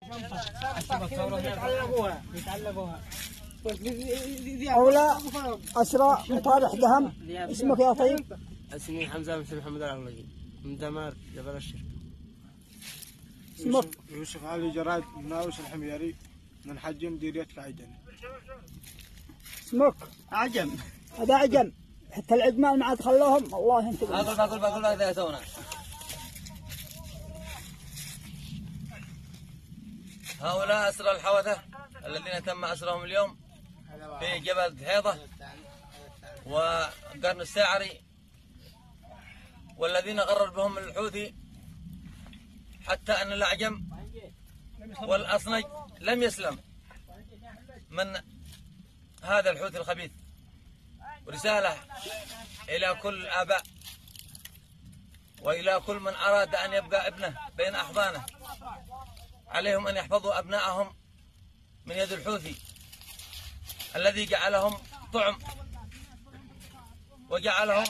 يتعلقوها. أولى أسرى مطارح دهم. اسمك يا طيب؟ اسمي حمزة بن محمد العلقي من دمار جبل الشرق. اسمك؟ يوسف علي جراد من ناوس الحميري من حجم ديرية كعيدن. اسمك؟ عجم. هذا عجم. حتى العجمان ما عاد خلوهم. الله ينتقم. بقول هذا يسوونه. هؤلاء أسرى الحوثة الذين تم أسرهم اليوم في جبل حيضة وقرن الساعري، والذين غرر بهم الحوثي حتى أن الأعجم والأصنج لم يسلم من هذا الحوثي الخبيث. ورسالة إلى كل الآباء وإلى كل من أراد أن يبقى ابنه بين أحضانه، عليهم أن يحفظوا أبنائهم من يد الحوثي الذي جعلهم طعم وجعلهم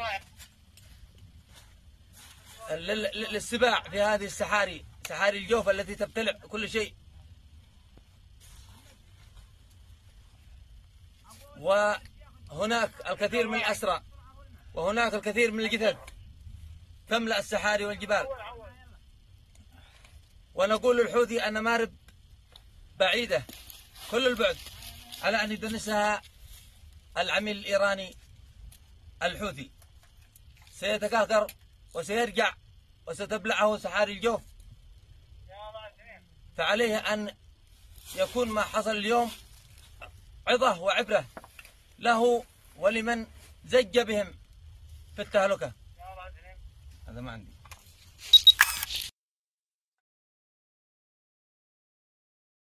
للسباع في هذه السحاري، سحاري الجوف التي تبتلع كل شيء. وهناك الكثير من الأسرى وهناك الكثير من الجثث تملأ السحاري والجبال. ونقول للحوثي أن مارب بعيدة كل البعد على أن يدنسها العميل الإيراني الحوثي. سيتكاثر وسيرجع وستبلعه سحاري الجوف. فعليه أن يكون ما حصل اليوم عظة وعبرة له ولمن زج بهم في التهلكة. هذا ما عندي.